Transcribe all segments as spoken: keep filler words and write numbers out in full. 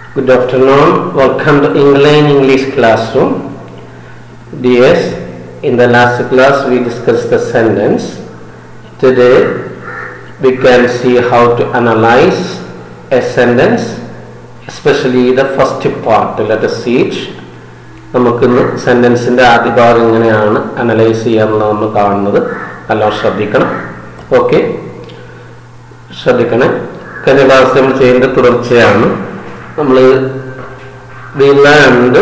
Good afternoon. Welcome to England English classroom. Dears, in the last class we discussed the sentence. Today we can see how to analyze a sentence, especially the first part. Let us see it. നമുക്കിന്ന് സെൻറ്റൻസിൻ്റെ ആദ്യ ഭാഗം എങ്ങനെയാണ് analyse ചെയ്യാമെന്ന് നമ്മൾ കാണുന്നത്. എല്ലാം ശ്രദ്ധിക്കണം. Okay, ശ്രദ്ധിക്കണേ. കഴിഞ്ഞ ക്ലാസ് നമ്മൾ ചെയ്യേണ്ട തുടർച്ചയാണ്. നമ്മൾ we learned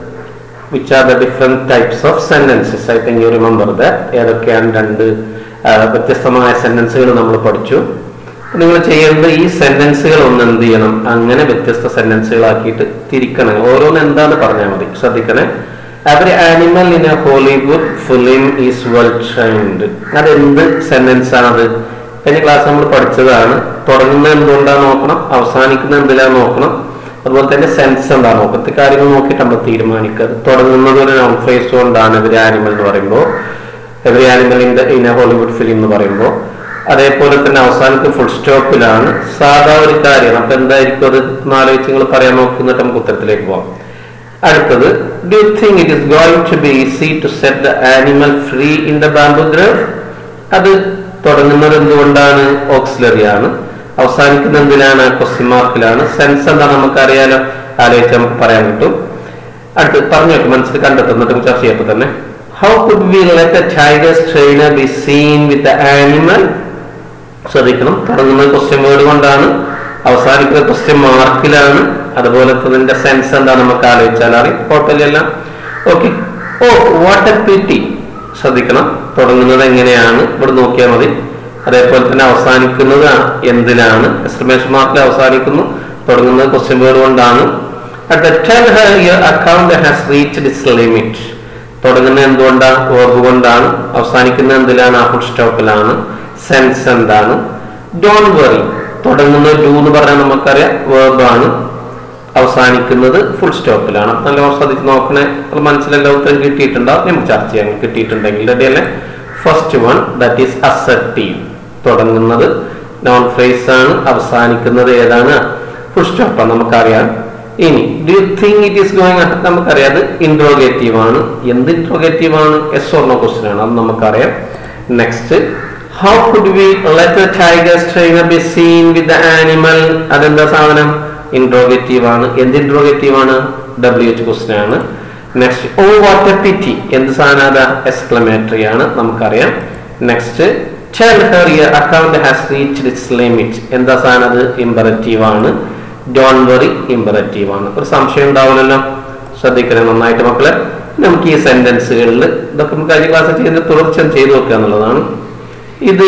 which are the different types of sentences. I think you remember that. ഏതൊക്കെയാണ് രണ്ട് വ്യത്യസ്തമായ സെൻറ്റൻസുകൾ നമ്മൾ പഠിച്ചു. നിങ്ങൾ ചെയ്യേണ്ടത് ഈ സെൻറ്റൻസുകൾ ഒന്ന് എന്ത് ചെയ്യണം, അങ്ങനെ വ്യത്യസ്ത സെൻറ്റൻസുകളാക്കിയിട്ട് തിരിക്കണം. ഓരോന്ന് എന്താന്ന് പറഞ്ഞാൽ മതി. ശ്രദ്ധിക്കണേ. Every animal in a Hollywood film is well trained. അതെന്ത് സെൻറ്റൻസ് ആണത്? കഴിഞ്ഞ ക്ലാസ് നമ്മൾ പഠിച്ചതാണ്. തുടങ്ങുന്നത് എന്തുകൊണ്ടാണ് നോക്കണം, അവസാനിക്കുന്നത് എന്തിലാണ് നോക്കണം, അതുപോലെ തന്നെ സെൻസ് എന്താണ് നോക്കത്തെ കാര്യങ്ങൾ നോക്കിയിട്ട് നമ്മൾ തീരുമാനിക്കുക. തുടങ്ങുന്നത് ഒരു നോൺ ഫ്രേസ് കൊണ്ടാണ് എവരി ആനിമൽ എന്ന് പറയുമ്പോൾ, every animal in the in a Hollywood film എന്ന് പറയുമ്പോൾ, അതേപോലെ തന്നെ അവസാനത്തെ ഫുൾ സ്റ്റോപ്പിലാണ് സാധാ ഒരു കാര്യം. അപ്പൊ എന്തായിരിക്കും അത് ആലോചിച്ച് നിങ്ങൾ പറയാൻ നോക്കുന്നിട്ട് നമുക്ക് ഉത്തരത്തിലേക്ക് പോവാം. അടുത്തത്, do you think it is going to be easy to set the animal free in the bamboo grove? അത് തുടങ്ങുന്നത് എന്തുകൊണ്ടാണ്? ഓക്സിലറി ആണ്. അവസാനിക്കുന്ന എന്തിനാണ്? ക്വസ്റ്റ്യൻ മാർക്കിലാണ്. സെൻസ് എന്താ നമുക്കറിയാലോ, ആലോചിച്ച് നമുക്ക് പറയാൻ കിട്ടും. അടുത്ത് പറഞ്ഞു വെക്കും, മനസ്സിൽ കണ്ടെത്തുന്നിട്ട് ചർച്ച ചെയ്യപ്പോൾ തന്നെ. How could we let a tiger's trainer be seen with the animal? ശ്രദ്ധിക്കണം, തുടങ്ങുന്നത് ക്വസ്റ്റ്യൻ വേർഡ് കൊണ്ടാണ്, അവസാനിക്കുന്ന ക്വസ്റ്റ്യൻ മാർക്കിലാണ്. അതുപോലെ തന്നെ സെൻസ് എന്താ നമുക്ക് ആലോചിച്ചാൽ അറിയാം, കുഴപ്പമില്ല. Okay. Oh what a pity. ശ്രദ്ധിക്കണം, തുടങ്ങുന്നത് എങ്ങനെയാണ് ഇവിടെ നോക്കിയാൽ മതി. അതേപോലെ തന്നെ അവസാനിക്കുന്നത് എന്തിലാണ്? എക്സ്ക്ലമേഷൻ മാർക്കിൽ അവസാനിക്കുന്നു, തുടങ്ങുന്നത് ക്വസ്റ്റ്യൻ വേർഡ് കൊണ്ടാണ്. അടുത്ത, tell her your account has reached its limit. തുടങ്ങുന്നത് എന്തുകൊണ്ടാണ്? വേർബ് കൊണ്ടാണ്. അവസാനിക്കുന്നത് എന്തിലാണ്? ഫുൾ സ്റ്റോപ്പിലാണ്. സെൻസ് എന്താണ്? Don't worry. തുടങ്ങുന്നത് ഡു എന്ന് പറഞ്ഞാൽ നമുക്കറിയാം വേർബാണ്, അവസാനിക്കുന്നത് ഫുൾ സ്റ്റോപ്പിലാണ്. നല്ല ശ്രദ്ധിച്ച് നോക്കണേ. അത് മനസ്സിലെല്ലാം ഉത്തരം കിട്ടിയിട്ടുണ്ടാവും. നമുക്ക് ചർച്ച ചെയ്യാൻ കിട്ടിയിട്ടുണ്ടെങ്കിൽ റെഡി അല്ലേ? First one, that is assertive. തുടങ്ങുന്നത് നോൺ ഫ്രേസ് ആണ്, അവസാനിക്കുന്നത് ഏതാണ്? ഫുൾ സ്റ്റോപ്പാണ്, നമുക്കറിയാം. ഇനി do you think it is going, നമുക്കറിയാം അത് ഇൻട്രോഗേറ്റീവ് ആണ്. എന്ത് ഇൻട്രോഗേറ്റീവ് ആണ്? എസ് ഓർ നോ ക്വസ്റ്റ്യൻ ആണ്, അത് നമുക്കറിയാം. Next, how could we let the tiger's trainer be seen with the animal? അതെന്താ സാധനം? ഇൻട്രോഗേറ്റീവ് ആണ്. എന്ത് ഇൻട്രോഗേറ്റീവ് ആണ്? ഡബ്ല്യു എച്ച് ക്വസ്റ്റ്യൻ ആണ്. Next, oh what a pity. എന്ത് സാധനം? അതാ എക്സ്ക്ലമേറ്ററി ആണ്, നമുക്കറിയാം. Next, tell her your account has reached its limit. എന്താ സാധനം? അത് ഇമ്പറേറ്റീവ് ആണ്. ഡോണ്ട് വറി ഇമ്പറേറ്റീവ് ആണ്. ഒരു സംശയം ഉണ്ടാവില്ലല്ലോ. ശ്രദ്ധിക്കണം നന്നായിട്ട് മക്കളെ. നമുക്ക് ഈ സെന്റൻസുകളിൽ ഇതൊക്കെ നമുക്ക് കഴിഞ്ഞ ക്ലാസ്സിൽ ചെയ്യുന്ന തുടർച്ച ചെയ്തു നോക്കുക എന്നുള്ളതാണ്. ഇത്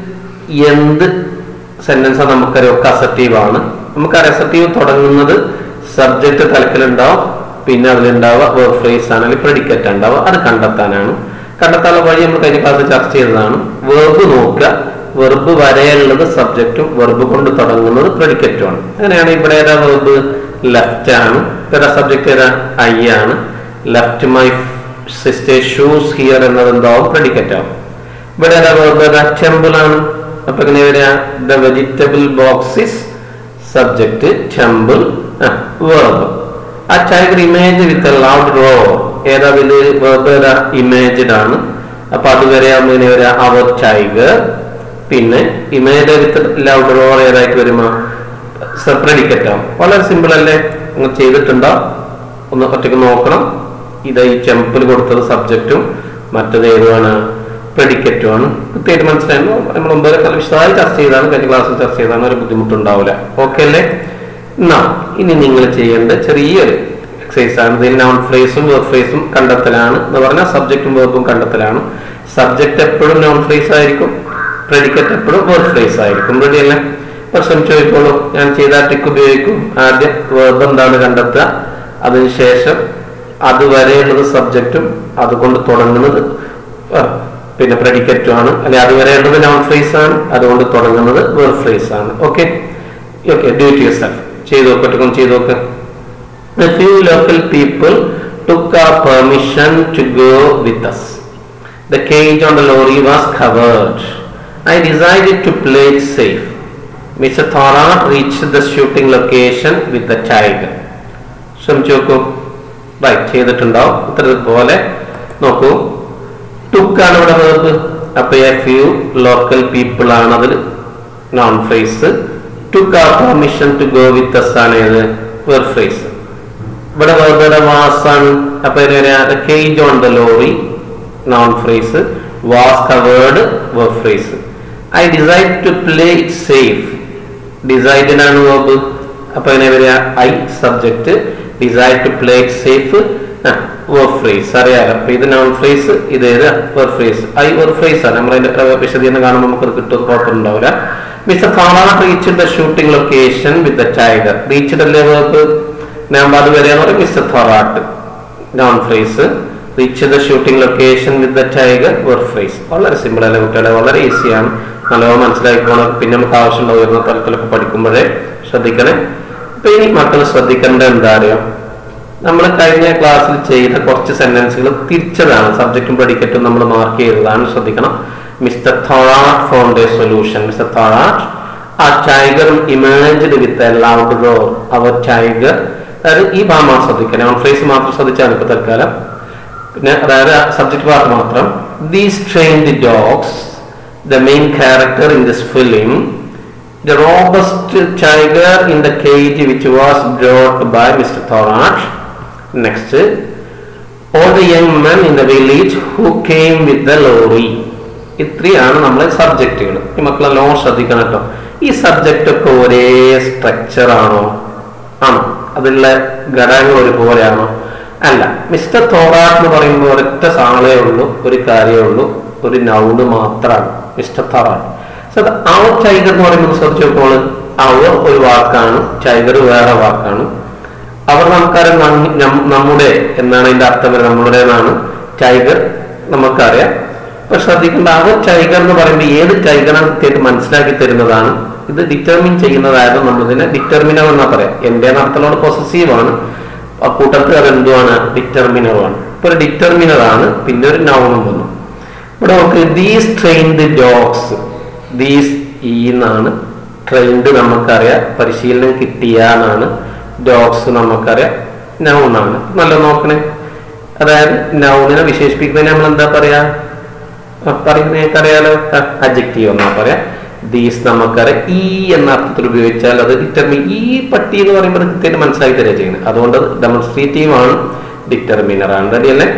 എന്ത് സെന്റൻസാണ് നമുക്കറിയാം? ഒക്കെ അസർട്ടീവ് ആണ്. നമുക്കറിയാം അസർട്ടീവ് തുടങ്ങുന്നത് സബ്ജക്റ്റ് തലത്തിലുണ്ടാവും, പിന്നെ അതിലുണ്ടാവുക വേർബ് ഫ്രേസ് ആണ്, അല്ലെങ്കിൽ പ്രെഡിക്കേറ്റ് ഉണ്ടാവുക. അത് കണ്ടെത്താനാണ്. കണ്ടെത്താനുള്ള വഴി നമ്മൾ കഴിഞ്ഞ ക്ലാസ്സിൽ ചർച്ച ചെയ്തതാണ്. വെർബ് നോക്കുക, വെർബ് വരെയുള്ളത് സബ്ജക്റ്റും വെർബ് കൊണ്ട് തുടങ്ങുന്നത് പ്രെഡിക്കേറ്റും ആണ്. അങ്ങനെയാണ് ഇവിടെ ഏതാ വെർബ്? ലെഫ്റ്റ് ആണ്. ഏതാ സബ്ജക്റ്റ്? ഏതാ? ഐ ആണ്. Left my sister shoes here എന്നത് എന്താവും? പ്രെഡിക്കേറ്റ് ആവും. ഇവിടെ ഏതാ വെർബ്? ഏതാ? ടെമ്പിൾ ആണ്. അപ്പൊ എങ്ങനെ വരിക? The vegetable box is subject, temple verb. A tiger image with a loud roar. ഏതാ ഇതില് വെർബ്? ഏതാ? ഇമേജ്ഡ് ആണ്. അപ്പൊ അതുവരെ ഇങ്ങനെ വരിക അവർ ടൈഗർ. പിന്നെ ഇമേജ് വിത്ത് ലൗഡ് റോർ ഏതായിട്ട് വരുമോ? പ്രെഡിക്കേറ്റ് ആവും. വളരെ സിമ്പിൾ അല്ലേ? നിങ്ങൾ ചെയ്തിട്ടുണ്ടോ? ഒന്ന് ഒറ്റയ്ക്ക് നോക്കണം. ഇത് ഈ ടെമ്പിൾ കൊടുത്തത് സബ്ജക്റ്റും മറ്റത് ഏതുമാണ്? പ്രെഡിക്കേറ്റും ആണ്. കൃത്യമായിട്ട് മനസ്സിലായിരുന്നു. നമ്മൾ ഒമ്പത് കാലം വിശദമായി ചർച്ച ചെയ്താണ്, കഴിഞ്ഞ ക്ലാസ്സിൽ ചർച്ച ചെയ്താണ്. ഒരു ബുദ്ധിമുട്ടുണ്ടാവില്ല. ഓക്കെ അല്ലേ? എന്നാ ഇനി നിങ്ങൾ ചെയ്യേണ്ട ചെറിയൊരു എക്സസൈസ് ആണ്. ഇതിൽ നോൺ ഫ്രേസും വെർബ് ഫ്രേസും കണ്ടെത്തലാണ് എന്ന് പറഞ്ഞാൽ സബ്ജക്റ്റും വെർബും കണ്ടെത്തലാണ്. സബ്ജക്റ്റ് എപ്പോഴും നോൺ ഫ്രേസ് ആയിരിക്കും, പ്രെഡിക്കേറ്റ് എപ്പോഴും വെർബ് ഫ്രേസ് ആയിരിക്കും. റെഡി അല്ലേ? പ്രശ്നം ചോദിക്കോളൂ. ഞാൻ ചെയ്ത ട്രിക്ക് ഉപയോഗിക്കും. ആദ്യം വെർബ് എന്താണ് കണ്ടെത്തുക, അതിനുശേഷം അതുവരെയുള്ളത് സബ്ജക്റ്റും അതുകൊണ്ട് തുടങ്ങുന്നത് പിന്നെ പ്രെഡിക്കേറ്റും ആണ്, അല്ലെ അതുവരെയുള്ളത് നോൺ ഫ്രേസ് ആണ്, അതുകൊണ്ട് തുടങ്ങുന്നത് വെർബ് ഫ്രേസ് ആണ്. Okay okay do it yourself. ചെയ്തു നോക്കട്ടെ, ചെയ്തു നോക്ക്. A few local people took our permission to go with us. The cage on the lorry was covered. I decided to play it safe. Mister Thora reached the shooting location with the tiger. ശ്രമിച്ചു നോക്കൂ. Right ചെയ്തിട്ടുണ്ടാവും. ഇത്തരപോലെ നോക്കൂ, took ആണ് ഇവിടെ verb. അപ്പൊ A few local people ആണ് അതിൽ noun phrase. Took a permission to go with us ആണ് ഏത് വെർബ് ഫ്രേസ്. ഇവിടെ വേർബ് വാസ് ആണ്. അപ്പൊ cage on the lorry noun phrase. Was covered verb phrase. I decide to play it safe. Decided ആണ് verb. അപ്പൊ എങ്ങനെ വരിക? I subject, decide to play it safe verb phrase. അറിയാലോ. അപ്പൊ ഇത് നോൺ ഫ്രേസ്, ഇത് ഏത് verb phrase. I verb phrase ആണ്. നമ്മളതിന്റെ വിശദീകരണം കാണുമ്പോൾ നമുക്ക് കിട്ടും, കുഴപ്പമുണ്ടാവില്ല. Mister Thorat reached the shooting location with the tiger. Reached അല്ലേ വേർബ്. ഞാൻ അത് വരെയാന്ന് പറയും. Mister Thorat noun phrase. Reach the shooting location with the tiger verb phrase. വളരെ സിമ്പിൾ അല്ലേ കുട്ടികളെ? വളരെ ഈസിയാണ്. നല്ലോണം മനസ്സിലാക്കിക്കോണം. പിന്നെ നമുക്ക് ആവശ്യമുള്ള ഉയർന്ന തലത്തിലൊക്കെ പഠിക്കുമ്പോഴേ ശ്രദ്ധിക്കണേ. അപ്പൊ ഇനി മക്കൾ ശ്രദ്ധിക്കേണ്ട എന്താ അറിയാം, നമ്മൾ കഴിഞ്ഞ ക്ലാസ്സിൽ ചെയ്ത കുറച്ച് സെന്റൻസുകൾ തിരിച്ചതാണ്. സബ്ജക്റ്റും പ്രെഡിക്കറ്റും നമ്മൾ മാർക്ക് ചെയ്തതാണ്. ശ്രദ്ധിക്കണം. Mister Thorat found a solution. Mister Thorat a tiger imaged with a loud roar. Our tiger, അതായത് ഈ ഭാഗം ശ്രദ്ധിക്കണം. നോൺ ഫ്രേസ് മാത്രം ശ്രദ്ധിച്ചാണ് ഇപ്പൊ തൽക്കാലം. പിന്നെ അതായത് സബ്ജക്ട് പാർട്ട് മാത്രം. These trained dogs, the main character in this film, the robust tiger in the cage which was brought by Mister Thorat. Next, all the young men in the village who came with the lorry. ഇത്രയാണ് നമ്മളെ സബ്ജക്റ്റുകൾ. ഈ മക്കളെ no ശ്രദ്ധിക്കണം കേട്ടോ. ഈ subject ഒക്കെ ഒരേ structure ആണോ? ആണോ? അതിലുള്ള ഘടകങ്ങൾ ഒരുപോലെയാണോ? അല്ല. മിസ്റ്റർ തോറാട്ട് എന്ന് പറയുമ്പോൾ ഒരൊറ്റ സാളേ ഉള്ളൂ, ഒരു കാര്യമേ ഉള്ളൂ, ഒരു നൗണ് മാത്രമാണ് മിസ്റ്റർ തോറാട്ട്. അവർ ടൈഗർ എന്ന് പറയുമ്പോൾ ശ്രദ്ധിച്ചപ്പോൾ അവർ ഒരു വാക്കാണ്, ടൈഗർ വേറെ വാക്കാണ്. അവർ നമുക്കറിയാം നമ്മുടെ എന്നാണ് അതിന്റെ അർത്ഥം വരുന്നത്. നമ്മുടേതാണ് ടൈഗർ നമുക്കറിയാം. അപ്പൊ ശ്രദ്ധിക്കേണ്ട, അവർ ടൈഗർ എന്ന് പറയുമ്പോൾ ഏത് ടൈഗറാണ് കൃത്യമായിട്ട് മനസ്സിലാക്കി തരുന്നതാണ്. ഇത് ഡിറ്റർമിൻ ചെയ്യുന്നതായിരുന്നു. നമ്മളിതിനെ ഡിറ്റർമിനർ എന്നാ പറയാം. എന്റെ അർത്ഥത്തോട് പൊസസീവ് ആണ്. കൂട്ടത്തിൽ അത് എന്തുവാണ്? ഡിറ്റർമിനറുമാണ്. ഇപ്പൊ ഒരു ഡിറ്റർമിനർ ആണ്. പിന്നെ ഒരു നൗണും വന്നു. ഇവിടെ നമുക്ക് ദീസ് ട്രെയിൻഡ് ഡോഗ്സ്. ദീസ് ഈ എന്നാണ്. ട്രെയിൻഡ് നമുക്കറിയാം, പരിശീലനം കിട്ടിയ എന്നാണ്. ഡോഗ്സ് നമുക്കറിയാം, നൗണാണ്. നല്ല നോക്കണേ. അതായത് നൗണിനെ വിശേഷിപ്പിക്കുന്നതിന് നമ്മൾ എന്താ പറയാ? പറയുന്നതൊക്കെ അറിയാലോ, അഡ്ജക്റ്റീവ് എന്നാ പറയാ. ദീസ് നമുക്കറിയാം ഈ എന്ന അർത്ഥത്തിൽ ഉപയോഗിച്ചാൽ അത് ഡിറ്റർമിൻ. ഈ പട്ടി എന്ന് പറയുമ്പോൾ കൃത്യമായിട്ട് മനസ്സിലാക്കി തരിക ചെയ്യുന്നത്. അതുകൊണ്ട് ഡെമോൺസ്ട്രേറ്റീവ് ആണ്, ഡിറ്റർമിനർ ആണ്. റെഡി അല്ലേ?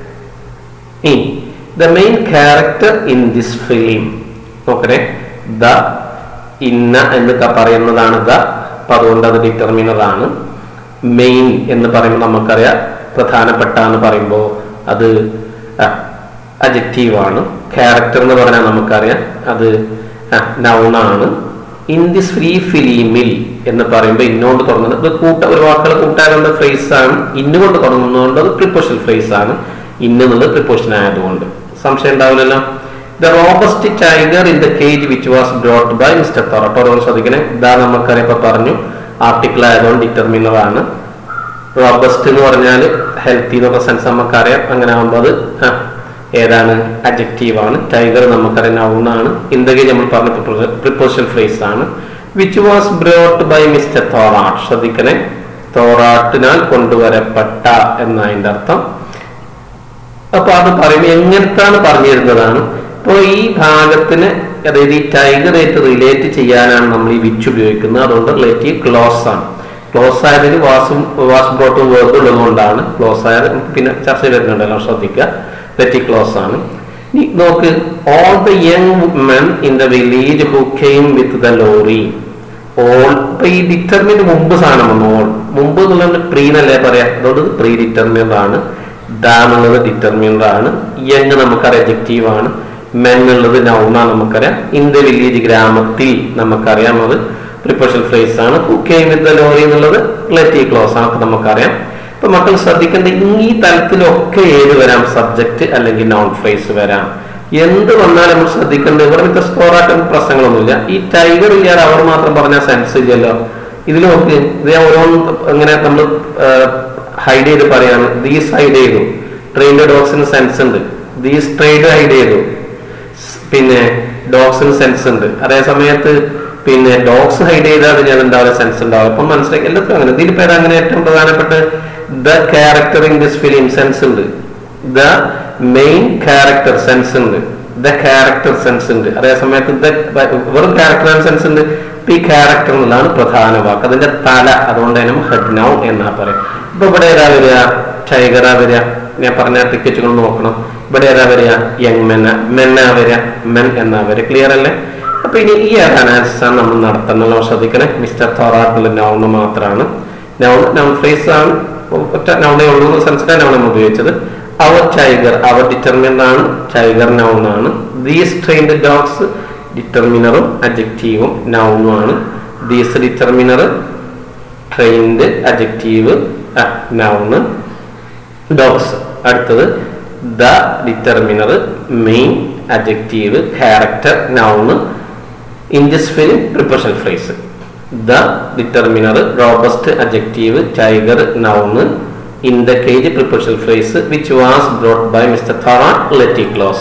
ഈ the main character in this film, നോക്കണേ. ദ ഇന്ന എന്നൊക്കെ പറയുന്നതാണ് ദ. അപ്പൊ അതുകൊണ്ട് അത് ഡിറ്റർമിനർ ആണ്. മെയിൻ എന്ന് പറയുമ്പോൾ നമുക്കറിയാം പ്രധാനപ്പെട്ട എന്ന് പറയുമ്പോൾ അത് അഡ്ജക്റ്റീവ് ആണ്. ക്യാരക്ടർ എന്ന് പറഞ്ഞാൽ നമുക്കറിയാം അത് നൗണാണ്. ഇൻ ദിസ് ഫ്രീ ഫിലിമിൽ എന്ന് പറയുമ്പോൾ ഇന്നുകൊണ്ട് തുടങ്ങുന്നത്. ഇത് കൂട്ട ഒരു വാക്കുകൾ കൂട്ടാനുള്ള ഫ്രേസ് ആണ്. ഇന്നുകൊണ്ട് തുടങ്ങുന്നതുകൊണ്ട് അത് പ്രിപ്പോഷണൽ ഫ്രേസ് ആണ്. ഇന്നുള്ളത് പ്രിപ്പോഷൻ ആയതുകൊണ്ട് സംശയം ഉണ്ടാവില്ലല്ലോ. The robust tiger in the cage which was brought by mister Thorat. ഓരോ ശ്രദ്ധിക്കണേ. ഇതാ നമുക്കറിയാം, ഇപ്പൊ പറഞ്ഞു ആർട്ടിക്കിൾ ആയതുകൊണ്ട് ഡിറ്റർമിനർ ആണ്. റോബസ്റ്റ് എന്ന് പറഞ്ഞാൽ ഹെൽത്തി എന്നുള്ള സെൻസ് നമുക്കറിയാം. അങ്ങനെ ആകുമ്പോൾ അത് ഏതാണ്? അഡ്ജക്റ്റീവ് ആണ്. ടൈഗർ നമുക്കറിയാം നൗണാണ്. ഇൻ ദ കേജ് നമ്മൾ പറഞ്ഞ പ്രിപ്പോഷണൽ ഫ്രേസ് ആണ്. Which was brought by mister Thorat. ശ്രദ്ധിക്കണേ. തോറാട്ടിനാൽ കൊണ്ടുവരപ്പെട്ട എന്നതിന്റെ അർത്ഥം. അപ്പൊ അത് പറയുമ്പോൾ എങ്ങനത്താണ് പറഞ്ഞു തരുന്നതാണ്. ഇപ്പോൾ ഈ ഭാഗത്തിന്, അതായത് ഈ ടൈഗറായിട്ട് റിലേറ്റ് ചെയ്യാനാണ് നമ്മൾ ഈ വിച്ച് ഉപയോഗിക്കുന്നത്. അതുകൊണ്ട് റിലേറ്റീവ് ക്ലോസ് ആണ്. ക്ലോസ് ആയതിന് വാസും വാസ് ബ്രോട്ടും വേർബ് ഉള്ളതുകൊണ്ടാണ് ക്ലോസ് ആയത്. പിന്നെ ചർച്ച വരുന്നുണ്ടല്ലോ, ശ്രദ്ധിക്കുക. റിലേറ്റീവ് ക്ലോസ് ആണ്. ഇനി നോക്ക്. All the young men in the village who came with the lorry. All. ഇപ്പൊ ഈ ഡിറ്റർമിന് മുമ്പ് സാധനം വന്നു. ഓൾ മുമ്പ് എന്നുള്ളത് പ്രീ എന്നല്ലേ പറയാം. അതുകൊണ്ട് പ്രീ ഡിറ്റർമിനർ ആണ്. ദ എന്നുള്ളത് ഡിറ്റർമിനർ ആണ്. യങ് നമുക്കറിയാം അഡ്ജക്റ്റീവ് ആണ്. മെൻ എന്നുള്ളത് നൗണാണ് നമുക്കറിയാം. ഇൻ ദ വില്ലേജ് ഗ്രാമത്തിൽ നമുക്കറിയാം അത് പ്രിപ്പോഷണൽ ഫ്രേസ് ആണ്. Who came with the lorry എന്നുള്ളത് റിലേറ്റീവ് ക്ലോസ് ആണ്. അപ്പൊ നമുക്കറിയാം. ഇപ്പൊ മക്കൾ ശ്രദ്ധിക്കേണ്ട, ഈ തലത്തിലൊക്കെ ഏത് വരാം? സബ്ജക്റ്റ് അല്ലെങ്കിൽ നോൺ ഫ്രേസ് വരാം. എന്ത് വന്നാലും നമ്മൾ ശ്രദ്ധിക്കേണ്ടത്, ഇവിടെ മിസ്റ്റർ തോറാട്ട് പ്രശ്നങ്ങളൊന്നുമില്ല. ഈ ടൈഗർ ഇല്ലാതെ അവർ മാത്രം പറഞ്ഞാൽ സെൻസ് ഇല്ലല്ലോ. ഇതിൽ നോക്ക്. ഇത് ഓരോന്നും ഇങ്ങനെ നമ്മൾ ഹൈഡ് ചെയ്ത് പറയാണ്. ദീസ് ഹൈഡ് ചെയ്തു. ട്രെയിൻഡ് ഡോഗ്സിന് സെൻസ് ഉണ്ട്. ദീസ് ട്രെയിൻഡ് ഹൈഡ് ചെയ്തു. പിന്നെ ഡോഗ്സിന് സെൻസ് ഉണ്ട്. അതേ സമയത്ത് പിന്നെ ഡോഗ്സ് ഹൈഡ് ചെയ്താൽ അതിന് അതുണ്ടാവില്ല, സെൻസ് ഉണ്ടാവും. അപ്പം മനസ്സിലാക്കി എല്ലാത്തിനും അങ്ങനെ. ഇതിൽ പേര് അങ്ങനെ ഏറ്റവും പ്രധാനപ്പെട്ട the character in this film sense ഉണ്ട്, ദ മെയിൻ ക്യാരക്ടർ സെൻസ് ഉണ്ട്, ദ ക്യാരക്ടർ സെൻസ് ഉണ്ട്. അതേ സമയത്ത് വെറും ക്യാരക്ടർ ആൻഡ് സെൻസ് ഉണ്ട്. ഈ ക്യാരക്ടർ എന്നുള്ളതാണ് പ്രധാന വാക്ക്, അതിന്റെ തല, അതുകൊണ്ട് തന്നെ ഹെഡ് നൗൺ എന്നാ പറയാം. ഇപ്പൊ ഇവിടെ ഏതാ വരിക? ടൈഗറാ വരിക. ഞാൻ പറഞ്ഞ ടിക്കറ്റുകൾ നോക്കണം. ഇവിടെ ഏതാ വരിക? യങ് മെന്ന മെന്നാ വരിക, മെൻ എന്നാ വരിക. ക്ലിയർ അല്ലേ? അപ്പൊ ഇനി ഈ ഒരു അനാലിസിസ് ആണ് നമ്മൾ നടത്തുന്നത്. ശ്രദ്ധിക്കണേ, മിസ്റ്റർ തോറാട്ടുള്ള നൗണ് മാത്രമാണ്. നൗൺ നൗൺ ഫ്രേസ് ആണ്, ഒറ്റ നൗണേ ഉള്ളൂ എന്ന് സെൻസിലെ നൗൺ നമ്മൾ ഉപയോഗിച്ചത്. അവർ ടൈഗർ, അവർ ഡിറ്റർമിനർ ആണ്, ടൈഗർ നൗൺ ആണ്. ദീസ് ട്രെയിൻഡ് ഡോഗ്സ് ഡിറ്റർമിനറും അഡ്ജക്റ്റീവും നൗണും ആണ്. These determiner, trained adjective noun, dogs. അടുത്തത് the determiner, main adjective, character noun. In this film preposition phrase. The determiner, robust adjective, tiger noun. In the cage prepositional phrase which was brought by Mister Thorat, let it close.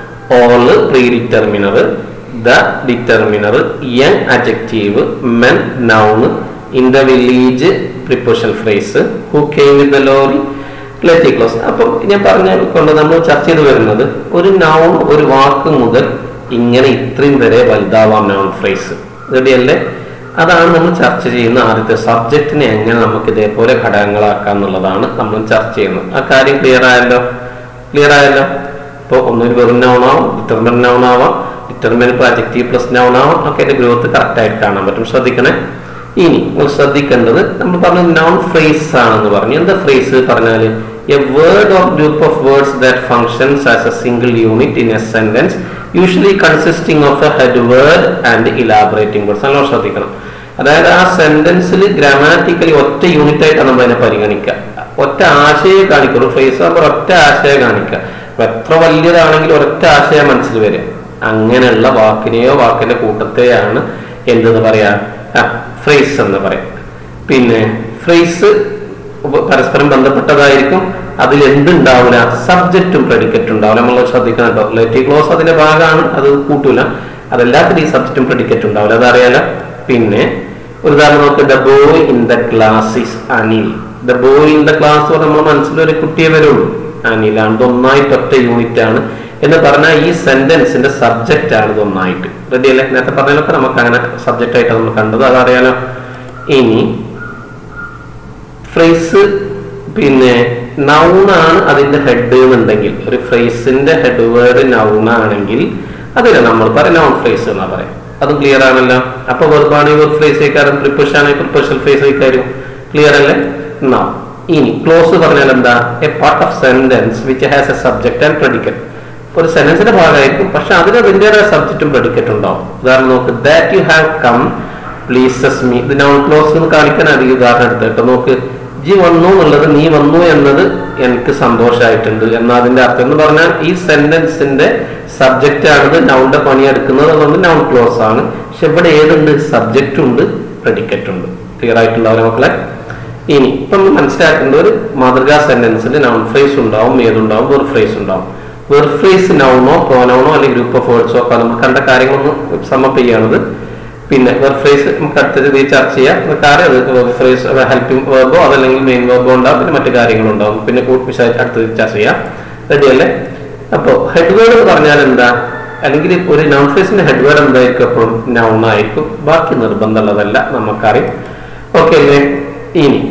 All predeterminer, the determiner, young adjective, men noun. In the village prepositional phrase who came with the lorry, let it close. അപ്പം ഞാൻ പറഞ്ഞുകൊണ്ട് നമ്മൾ ചർച്ച ചെയ്ത് വരുന്നത് ഒരു noun ഒരു വാക്ക് മുതൽ ഇങ്ങനെ ഇത്രയും വരെ വലുതാവാം നൗൺ ഫ്രേസ്. റെഡിയല്ലേ? അതാണ് നമ്മൾ ചർച്ച ചെയ്യുന്ന ആദ്യത്തെ സബ്ജക്റ്റിനെ എങ്ങനെ നമുക്ക് ഇതേപോലെ ഘടകങ്ങളാക്കാം എന്നുള്ളതാണ് നമ്മൾ ചർച്ച ചെയ്യുന്നത്. ആ കാര്യം ക്ലിയർ ആയല്ലോ? ക്ലിയർ ആയല്ലോ? ഇപ്പോൾ ഒന്നൊരു വെറും നൗൺ ആവാം, ഡിറ്റർമിൻ നൗൺ ആവാം, ഡിറ്റർമിൻ ഇപ്പോൾ അഡ്ജക്റ്റീവ് പ്ലസ് നൗൺ ആവാം. ഒക്കെ അതിന്റെ ഗ്രോത്ത് കറക്റ്റ് ആയിട്ട് കാണാൻ പറ്റും. ശ്രദ്ധിക്കണേ. ഇനി നിങ്ങൾ ശ്രദ്ധിക്കേണ്ടത് നമ്മൾ പറഞ്ഞ നൗൺ ഫ്രേസ് ആണെന്ന് പറഞ്ഞു. എന്താ ഫ്രേസ് പറഞ്ഞാൽ a word or group of words that functions as a single unit in a sentence usually consisting of a head word and elaborating words. നല്ല ശ്രദ്ധിക്കണം. അതായത് ആ സെന്റൻസിൽ ഗ്രാമാറ്റിക്കലി ഒറ്റ യൂണിറ്റ് ആയിട്ടാണ് നമ്മൾ അതിനെ പരിഗണിക്കുക. ഒറ്റ ആശയം കാണിക്കുക. ഒരു ഫ്രേസ് ആകുമ്പോൾ ഒറ്റ ആശയം കാണിക്കുക. അപ്പൊ എത്ര വലിയതാണെങ്കിലും ഒരൊറ്റ ആശയം മനസ്സിൽ വരിക. അങ്ങനെയുള്ള വാക്കിനെയോ വാക്കിന്റെ കൂട്ടത്തെയാണ് എന്തെന്ന് പറയാ? ഫ്രേസ് എന്ന് പറയാം. പിന്നെ ഫ്രേസ് പരസ്പരം ബന്ധപ്പെട്ടതായിരിക്കും. അതിൽ എന്തുണ്ടാവില്ല? സബ്ജക്റ്റും പ്രെഡിക്കറ്റും ഉണ്ടാവില്ല. നമ്മൾ ശ്രദ്ധിക്കണം കേട്ടോ. ലെറ്റ് ക്ലോസ് അതിന്റെ ഭാഗമാണ്, അത് കൂട്ടൂല. അതെല്ലാത്തിനും ഈ സബ്ജക്റ്റും പ്രെഡിക്കറ്റും ഉണ്ടാവില്ല, അതറിയാലോ. പിന്നെ ഒരു ഉദാഹരണം നോക്ക്. The boy in the class is Anil. The boy in the class നമ്മൾ മനസ്സിലൊരു കുട്ടിയെ വരുള്ളൂ, അനിലാണ്. ഇതൊന്നായിട്ട് ഒറ്റ യൂണിറ്റ് ആണ് എന്ന് പറഞ്ഞാൽ ഈ സെന്റൻസിന്റെ സബ്ജക്റ്റ് ആണ് ഇതൊന്നായിട്ട്. റെഡി അല്ലേ? നേരത്തെ പറഞ്ഞതിലൊക്കെ നമുക്ക് അങ്ങനെ സബ്ജക്റ്റ് ആയിട്ട് നമ്മൾ കണ്ടത്, അതറിയാലോ. ഇനി ഫ്രേസ് പിന്നെ നൗണാണ് അതിന്റെ ഹെഡ് എന്നുണ്ടെങ്കിൽ, ഒരു ഫ്രേസിന്റെ ഹെഡ് വേർഡ് നൗണാണെങ്കിൽ അതിനെ നമ്മൾ പറയാം നൗൺ ഫ്രേസ് എന്നാ പറയാം. അതും ക്ലിയർ ആണല്ലോ. അപ്പൊ വെർബാണ് വെർബ് ഫ്രേസ് ആയിക്കാരും, പ്രിപ്പോസിഷൻ ആണെങ്കിൽ പ്രിപ്പോസിഷണൽ ഫ്രേസ് ആയിക്കാരും. ക്ലിയർ അല്ലേ? നൗ ഇനി ക്ലോസ് പറഞ്ഞാൽ എന്താ? A part of sentence which has a subject and predicate. ഒരു സെന്റൻസിന്റെ ഭാഗമായിരിക്കും, പക്ഷെ അതിന് അതിൻ്റെതായ സബ്ജക്റ്റും പ്രെഡിക്കറ്റും ഉണ്ടാവും. ഉദാഹരണം നോക്ക്. That you have come pleases me. ഇത് നൗൺ ക്ലോസ് എന്ന് കാണിക്കാൻ അധികം ഉദാഹരണം എടുത്തിട്ട് നോക്ക്. ജി വന്നു എന്നുള്ളത് നീ വന്നു എന്നത് എനിക്ക് സന്തോഷമായിട്ടുണ്ട് എന്നാ അതിന്റെ അർത്ഥം എന്ന് പറഞ്ഞാൽ ഈ സെന്റൻസിന്റെ സബ്ജക്റ്റ് ആണിത്, നൗണിന്റെ പണിയെടുക്കുന്നത്. അതുകൊണ്ട് നൗൺ ക്ലോസ് ആണ്. പക്ഷെ ഇവിടെ ഏതുണ്ട്? സബ്ജക്റ്റും ഉണ്ട്, പ്രെഡിക്കറ്റും ഉണ്ട്. ക്ലിയർ ആയിട്ടുണ്ടാവില്ല മക്കളെ? ഇനി ഇപ്പം മനസ്സിലാക്കേണ്ട ഒരു മാതൃകാ സെന്റൻസിൽ നൗൺ ഫ്രേസ് ഉണ്ടാവും, ഏതുണ്ടാവും? വെർബ് ഫ്രേസ് ഉണ്ടാവും. വെർബ് ഫ്രേസ് നൗണോ പ്രോനൗണോ അല്ലെങ്കിൽ ഗ്രൂപ്പ് ഓഫ് വേർഡ്സോ ഒക്കെ നമ്മൾ കണ്ട കാര്യങ്ങളൊന്നും സമപ്പ് ചെയ്യാണത്. പിന്നെ വെർബ് ഫ്രേസ് നമുക്ക് അടുത്ത രീതിയിൽ ചർച്ച ചെയ്യാം. കാര്യം അത് വെർബ് ഫ്രേസ് ഹെൽപ്പിംഗ് വേർബോ അതല്ലെങ്കിൽ മെയിൻ വേർബോ ഉണ്ടാവും, പിന്നെ മറ്റു കാര്യങ്ങളുണ്ടാവും. പിന്നെ വിശദമായിട്ട് അടുത്ത ചർച്ച ചെയ്യാം. റെഡി അല്ലേ? അപ്പോൾ ഹെഡ് വേർഡ് എന്ന് പറഞ്ഞാൽ എന്താ? അല്ലെങ്കിൽ ഒരു നൗൺ ഫ്രേസിന്റെ ഹെഡ് വേർഡ് എന്തായിരിക്കും? എപ്പോഴും നൗൺ ആയിരിക്കും. ബാക്കി നിർബന്ധമുള്ളതല്ല, നമുക്കറിയാം. ഓക്കെ അല്ലേ? ഇനി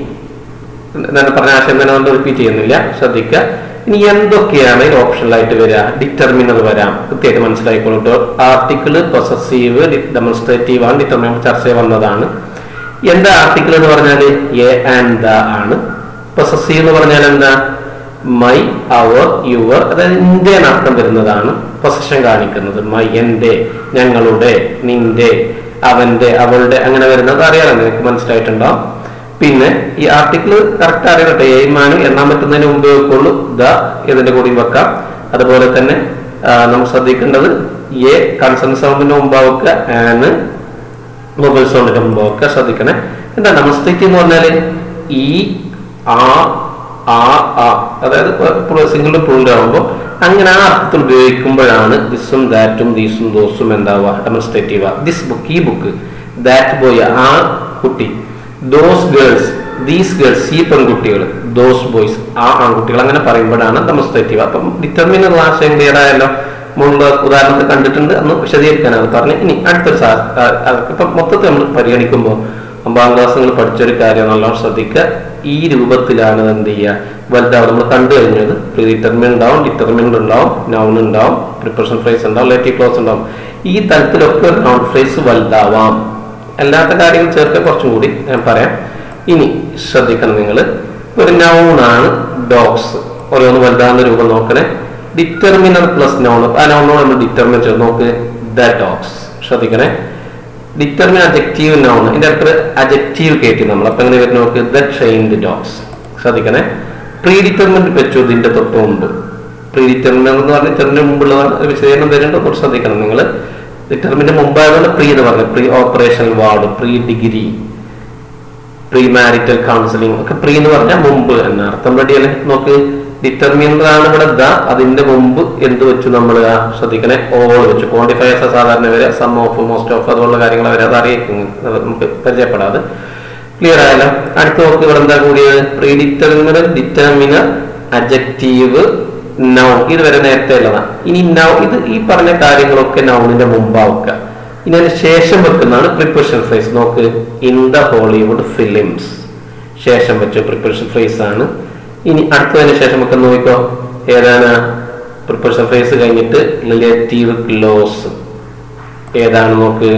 ഞാൻ പറഞ്ഞ ആശയം തന്നെ നമ്മൾ റിപ്പീറ്റ് ചെയ്യുന്നില്ല, ശ്രദ്ധിക്കുക. ഇനി എന്തൊക്കെയാണ് ഓപ്ഷണലായിട്ട് വരിക? ഡിറ്റർമിനർ വരാം, കൃത്യമായിട്ട് മനസ്സിലായിക്കോളൂ. ആർട്ടിക്കിള്, പൊസസീവ്, ഡെമോൺസ്ട്രേറ്റീവ് ആണ്. ഡിറ്റർമിനർ ചർച്ച വന്നതാണ്. എന്താ ആർട്ടിക്കിൾ എന്ന് പറഞ്ഞാൽ എ ആൻഡ് ദ ആണ്. പൊസസീവ് എന്ന് പറഞ്ഞാൽ എന്താ? മൈ, അവർ, യുവർ, അതായത് എന്റെ അർത്ഥം വരുന്നതാണ് പൊസഷൻ കാണിക്കുന്നത്. മൈ എന്റെ, ഞങ്ങളുടെ, നിന്റെ, അവന്റെ, അവളുടെ, അങ്ങനെ വരുന്നത് അറിയാലോ, നിനക്ക് മനസ്സിലായിട്ടുണ്ടാവും. പിന്നെ ഈ ആർട്ടിക്കിൾ കറക്റ്റ് അറിയട്ടെ. എയ്മാന് എണ്ണാൻ പറ്റുന്നതിന് മുമ്പ് വെക്കുള്ളൂ. ദ ഇതിന്റെ കൂടി വെക്കാം. അതുപോലെ തന്നെ നമ്മൾ ശ്രദ്ധിക്കേണ്ടത് എ കൺസൺ സൗണ്ടിന്റെ മുമ്പ് വെക്കുക, ആന് മൊബൈൽ സൗണ്ടിന്റെ മുമ്പ് വെക്കുക. ശ്രദ്ധിക്കണേ. എന്താ ഡെമോൺസ്ട്രേറ്റ് എന്ന് പറഞ്ഞാല് ഈ ആ ആ ആ അതായത് സിംഗിളും പ്ലൂറൽ ആകുമ്പോൾ അങ്ങനെ ആ അർത്ഥത്തിൽ ഉപയോഗിക്കുമ്പോഴാണ് ദിസും ദാറ്റും ദീസും ദോസും എന്താവുക? ഡെമോൺസ്ട്രേറ്റീവ്. ദിസ് ബുക്ക്, ഈ ബുക്ക്, ദാറ്റ് ബോയ് ആ കുട്ടി, ദോസ് ഗേൾസ് ദീസ് ഗേൾസ് ഈ പെൺകുട്ടികൾ, ദോസ് ബോയ്സ് ആ ആൺകുട്ടികൾ, അങ്ങനെ പറയുമ്പോഴാണ് ഡെമോൺസ്ട്രേറ്റീവ്. അപ്പം ഡിറ്റർമിനർ ആശയം ക്ലിയർ ആയല്ലോ. മുമ്പ് ഉദാഹരണത്തിൽ കണ്ടിട്ടുണ്ട്, അന്ന് വിശദീകരിക്കാനാണ് പറഞ്ഞത്. ഇനി അടുത്തൊരു സാ ഇപ്പം മൊത്തത്തിൽ നമ്മൾ പരിഗണിക്കുമ്പോൾ ഒമ്പതാം ക്ലാസ് നിങ്ങൾ പഠിച്ചൊരു കാര്യം നല്ലോണം ശ്രദ്ധിക്കുക. ഈ രൂപത്തിലാണ് എന്ത് ചെയ്യുക, വലുതാവും. നമ്മൾ കണ്ടു കഴിഞ്ഞത് പ്രീ ഡിറ്റർമിൻ ഉണ്ടാവും, ഡിറ്റർമിൻഡ് ഉണ്ടാവും, നൗൺ ഉണ്ടാവും, പ്രിപ്പറേഷൻ ഫ്രേസ് ഉണ്ടാവും, റിലേറ്റീവ് ക്ലോസ് ഉണ്ടാവും. ഈ തരത്തിലൊക്കെ ഒരു നൗൺ ഫ്രേസ് വലുതാവാം. അല്ലാത്ത കാര്യങ്ങൾ ചേർക്കാൻ കുറച്ചും കൂടി ഞാൻ പറയാം. ഇനി ശ്രദ്ധിക്കണം നിങ്ങൾ, ഒരു നൗണാണ് ഡോഗ്സ്. ഓരോന്ന് വലുതാവുന്ന രൂപം നോക്കണേ. ഡിറ്റർമിനർ പ്ലസ് നൗൺ, ആ നൗണോട് നമ്മൾ ഡിറ്റർമിൻ ചെയ്ത് നോക്ക്, ദ ഡോഗ്സ്. ശ്രദ്ധിക്കണേ, ഡിറ്റർമിൻ അജക്റ്റീവ് നൗൺ, ഇതിന്റെ അടുത്ത് അജക്റ്റീവ് കയറ്റി നമ്മൾ. അപ്പൊ എങ്ങനെ വരുന്ന നോക്ക്, ദ ട്രെയിൻഡ് ഡോഗ്സ്. ശ്രദ്ധിക്കണേ, പ്രീ ഡിറ്റർമിൻഡ് വെച്ചു ഇതിന്റെ തൊട്ട് മുമ്പ്. പ്രീ ഡിറ്റർമിനർ എന്ന് പറഞ്ഞാൽ ഡിറ്റർമിന് മുമ്പുള്ളതാണ്, വിശദീകരണം തരുന്നുണ്ട്, കുറച്ച് ശ്രദ്ധിക്കണം നിങ്ങൾ. ഡിറ്റർമിന്റെ മുമ്പായതുകൊണ്ട് പ്രീ എന്ന് പറഞ്ഞത്, pre operation ward, pre degree, pre marital counselling ഒക്കെ പ്രീ എന്ന് പറഞ്ഞാൽ മുമ്പ് എന്ന അർത്ഥം. റെഡിയല്ലേ? നോക്ക്, ഡിറ്റർമിനർ ആണ് ഇവിടെ ദ, അതിന്റെ മുമ്പ് എന്ത് വെച്ചു നമ്മൾ ശ്രദ്ധിക്കണേ, ഓൾ വെച്ചു. ക്വാണ്ടിഫയേഴ്സ് സാധാരണ വരെ, സം ഓഫ്, മോസ്റ്റ് ഓഫ്, അതുപോലുള്ള കാര്യങ്ങൾ വരെ അത് അറിയിക്കും, നമുക്ക് പരിചയപ്പെടാതെ. ക്ലിയർ ആയല്ലോ? അടുത്ത നോക്ക്, ഇവിടെ എന്താ കൂടിയത്, pre determiner, determiner, adjective, noun. ഇത് വരെ നേരത്തെ ഉള്ളതാണ്. ഇനി നൗ ഇത് ഈ പറഞ്ഞ കാര്യങ്ങളൊക്കെ നൗണിന്റെ മുമ്പാവുക. ഇനി അതിന് ശേഷം വെക്കുന്നതാണ് പ്രിപ്പറേഷൻ ഫ്രേസ്. നോക്ക്, ഇൻ ദ ഹോളിവുഡ് ഫിലിംസ്, ശേഷം വെച്ച പ്രിപ്പറേഷൻ ഫ്രേസ് ആണ്. ഇനി അടുത്തതിന് ശേഷം വെക്കുന്ന നോക്കിക്കോ, ഏതാണ് പ്രിപ്പറേഷൻ ഫ്രേസ് കഴിഞ്ഞിട്ട് റിലേറ്റീവ് ക്ലോസ് ഏതാണ് നോക്ക്,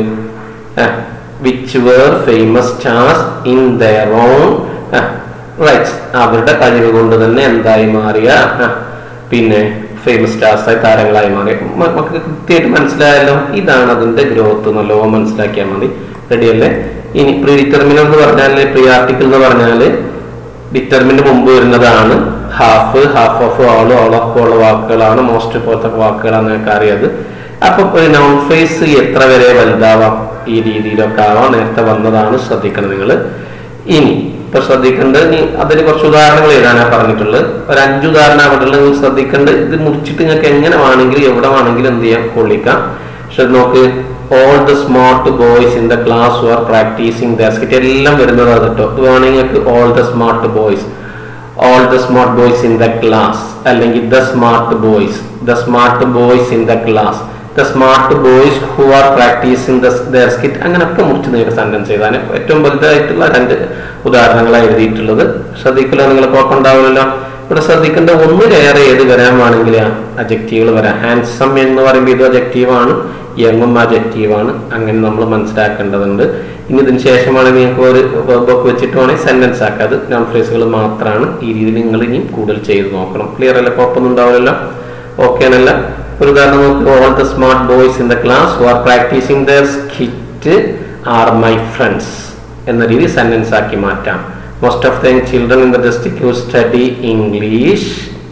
which were famous stars in their own rights, അവരുടെ കഴിവ് കൊണ്ട് തന്നെ എന്തായി മാറിയ, പിന്നെ ഫേമസ് സ്റ്റാർസ് ആയി, താരങ്ങളായി മാറി. നമുക്ക് കൃത്യമായിട്ട് മനസ്സിലായല്ലോ. ഇതാണ് അതിന്റെ ഗ്രോത്ത്, നല്ലോണം മനസ്സിലാക്കിയാൽ മതി. റെഡിയല്ലേ? ഇനി പ്രീ ഡിറ്റർമിനർ എന്ന് പറഞ്ഞാല്, പ്രീ ആർട്ടിക്കിൾ എന്ന് പറഞ്ഞാല് ഡിറ്റർമിന് മുമ്പ് വരുന്നതാണ്. Half, half of, all, all of പോലുള്ള വാക്കുകളാണ്, മോസ്റ്റ് പോലത്തെ വാക്കുകളാണ് നിങ്ങൾക്ക് അറിയത്. അപ്പൊ ഒരു നൗൺ ഫ്രേസ് എത്ര വരെ വലുതാവാം, ഈ രീതിയിലൊക്കെ ആവാം. നേരത്തെ വന്നതാണ്, ശ്രദ്ധിക്കണം നിങ്ങൾ. ഇനി ഇപ്പൊ ശ്രദ്ധിക്കേണ്ടത്, ഇനി അതിന് കുറച്ച് ഉദാഹരണങ്ങൾ എഴുതാനാ പറഞ്ഞിട്ടുള്ളത്. ഒരു അഞ്ച് ഉദാഹരണം അവിടെ നിങ്ങൾ ശ്രദ്ധിക്കേണ്ടത്. ഇത് മുറിച്ചിട്ട് നിങ്ങൾക്ക് എങ്ങനെ വേണമെങ്കിലും എവിടെ വേണമെങ്കിലും എന്ത് ചെയ്യാം, കൊള്ളിക്കാം. പക്ഷെ നോക്ക്, all the smart boys in the class who are practicing their skit, എല്ലാം വരുന്നത് കേട്ടോ. ഇത് വേണമെങ്കിൽ all the smart boys, all the smart boys in the class, അല്ലെങ്കിൽ the smart boys, the smart boys in the class, the smart boys who are practicing the, their skit, അങ്ങനെയൊക്കെ മുറിച്ച് നിങ്ങൾക്ക് sentence ചെയ്താണ്. ഏറ്റവും വലുതായിട്ടുള്ള രണ്ട് ഉദാഹരണങ്ങളാണ് എഴുതിയിട്ടുള്ളത്. ശ്രദ്ധിക്കില്ല, നിങ്ങൾ കുഴപ്പമുണ്ടാവില്ലല്ലോ. ഇവിടെ ശ്രദ്ധിക്കേണ്ട ഒന്നിലേറെ ഏത് വരാൻ വേണമെങ്കിൽ അജക്റ്റീവുകൾ വരാം. ഹാൻസം എന്ന് പറയുമ്പോൾ ഇത് അജക്റ്റീവാണ്, യങ്ങും അജക്റ്റീവാണ്. അങ്ങനെ നമ്മൾ മനസ്സിലാക്കേണ്ടതുണ്ട്. ഇനി ഇതിന് ശേഷമാണ് നിങ്ങൾക്ക് ഒരു വെർബൊക്കെ വെച്ചിട്ട് വേണമെങ്കിൽ സെന്റൻസ് ആക്കുക. അത് നോൺ ഫ്രേസുകൾ മാത്രമാണ്. ഈ രീതിയിൽ നിങ്ങൾ ഇനി കൂടുതൽ ചെയ്ത് നോക്കണം. ക്ലിയർ അല്ല? കുഴപ്പമൊന്നും ഉണ്ടാവില്ലല്ലോ? ഓക്കെ ആണല്ല? ഒരു ഉദാഹരണം നോക്കി, all the smart boys in the class who are practising their skit are my friends എന്ന രീതി സെന്റൻസ് ആക്കി മാറ്റാം. Most of the children in the district who study English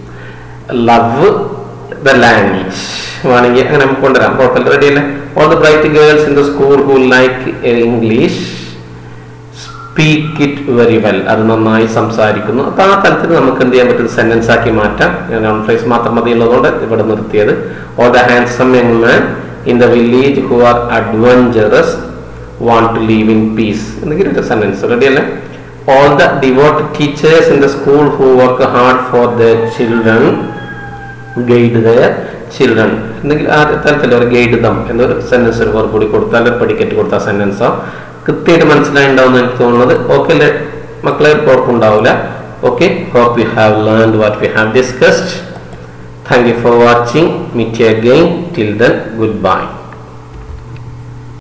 love the language വേണമെങ്കിൽ അങ്ങനെ നമുക്ക് കൊണ്ടുവരാം. കുഴപ്പമില്ല. റെഡിയല്ലേ? All the bright girls in the school who like English speak it very well, അത് നന്നായി സംസാരിക്കുന്നു. അപ്പൊ ആ തലത്തിൽ നമുക്ക് എന്ത് ചെയ്യാൻ പറ്റും, സെന്റൻസ് ആക്കി മാറ്റാം. നോൺ ഫ്രേസ് മാത്രം മതി ഉള്ളതുകൊണ്ട് ഇവിടെ നിർത്തിയത്. All the handsome young man in the village who are adventurous want to live in peace എന്നെങ്കിലും ഒരു സെന്റൻസ്. റെഡിയല്ലേ? All the devout teachers in the school who work hard for the children guide their children എന്നെങ്കിൽ ആ തരത്തിൽ ഒരു guide dum എന്നൊരു sentence ഒരു കൂടി കൊടുത്താൽ, ഒരു പഠിക്കറ്റ് കൊടുത്താൽ സെന്റൻസോ കൃത്യമായിട്ട് മനസ്സിലായിണ്ടാവും എനിക്ക് തോന്നുന്നത്. ഓക്കെ അല്ലേ മക്കളെ? കുഴപ്പമുണ്ടാവില്ല. Okay, hope you have learned what we have discussed. Thank you for watching. Meet you again. Till then, good by.